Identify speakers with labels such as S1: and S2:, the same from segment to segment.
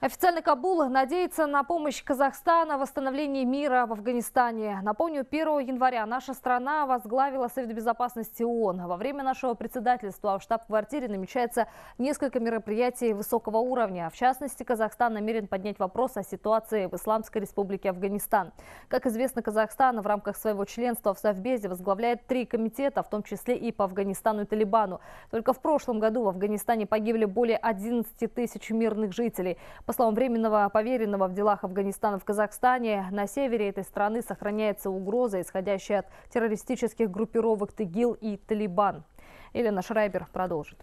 S1: Официально Кабул надеется на помощь Казахстана в восстановлении мира в Афганистане. Напомню, 1 января наша страна возглавила Совет Безопасности ООН. Во время нашего председательства в штаб-квартире намечается несколько мероприятий высокого уровня. В частности, Казахстан намерен поднять вопрос о ситуации в Исламской Республике Афганистан. Как известно, Казахстан в рамках своего членства в Совбезе возглавляет 3 комитета, в том числе и по Афганистану и Талибану. Только в прошлом году в Афганистане погибли более 11 тысяч мирных жителей. По словам временного поверенного в делах Афганистана в Казахстане, на севере этой страны сохраняется угроза, исходящая от террористических группировок ТИГИЛ и Талибан. Елена Шрайбер продолжит.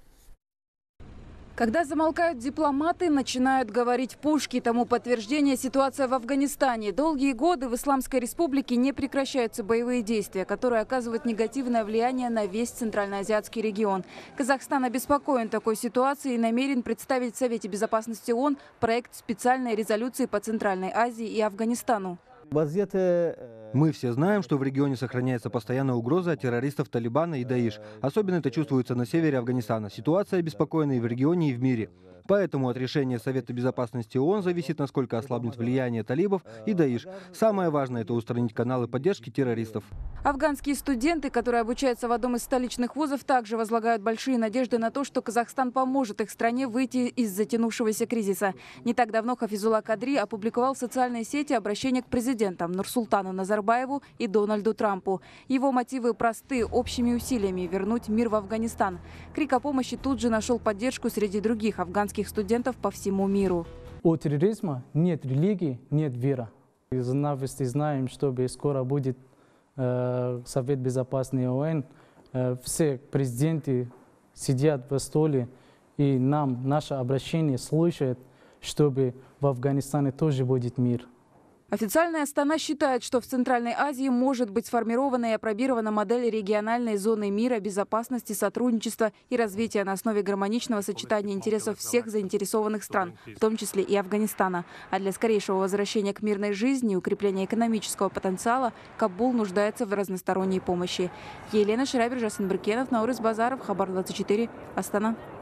S2: Когда замолкают дипломаты, начинают говорить пушки. Тому подтверждение ситуация в Афганистане. Долгие годы в Исламской Республике не прекращаются боевые действия, которые оказывают негативное влияние на весь Центральноазиатский регион. Казахстан обеспокоен такой ситуацией и намерен представить в Совете Безопасности ООН проект специальной резолюции по Центральной Азии и Афганистану.
S3: Мы все знаем, что в регионе сохраняется постоянная угроза от террористов Талибана и Даиш. Особенно это чувствуется на севере Афганистана. Ситуация обеспокоена и в регионе, и в мире. Поэтому от решения Совета Безопасности ООН зависит, насколько ослабнет влияние талибов и Даиш. Самое важное – это устранить каналы поддержки террористов.
S2: Афганские студенты, которые обучаются в одном из столичных вузов, также возлагают большие надежды на то, что Казахстан поможет их стране выйти из затянувшегося кризиса. Не так давно Хафизулла Кадри опубликовал в социальной сети обращение к президентам Нурсултану Назарбаеву и Дональду Трампу. Его мотивы просты – общими усилиями вернуть мир в Афганистан. Крик о помощи тут же нашел поддержку среди других афганских студентов по всему миру.
S4: У терроризма нет религии, нет веры. Из новостей знаем, что скоро будет Совет Безопасности ООН. Все президенты сидят в столе, и наше обращение слушают, чтобы в Афганистане тоже будет мир.
S2: Официальная Астана считает, что в Центральной Азии может быть сформирована и опробирована модель региональной зоны мира, безопасности, сотрудничества и развития на основе гармоничного сочетания интересов всех заинтересованных стран, в том числе и Афганистана. А для скорейшего возвращения к мирной жизни и укрепления экономического потенциала Кабул нуждается в разносторонней помощи. Елена Шрайбер, Жасын Брыкенов, Наурыз Базаров, Хабар 24, Астана.